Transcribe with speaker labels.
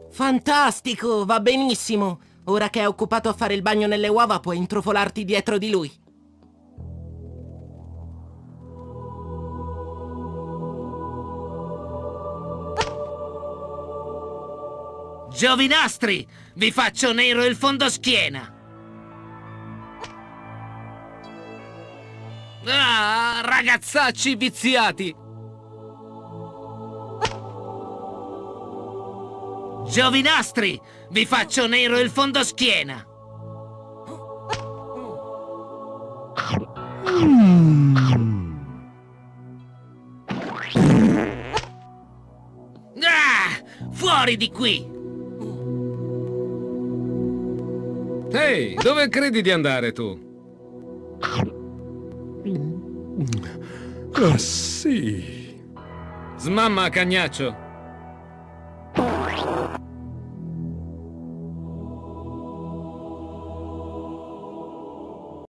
Speaker 1: Fantastico, va benissimo. Ora che è occupato a fare il bagno nelle uova, puoi intrufolarti dietro di lui.
Speaker 2: Giovinastri, vi faccio nero il fondoschiena. Ah, ragazzacci viziati. Giovinastri, vi faccio nero il fondoschiena. Ah, fuori di qui!
Speaker 3: Ehi, dove credi di andare tu?
Speaker 4: Ah, sì.
Speaker 3: Smamma, cagnaccio.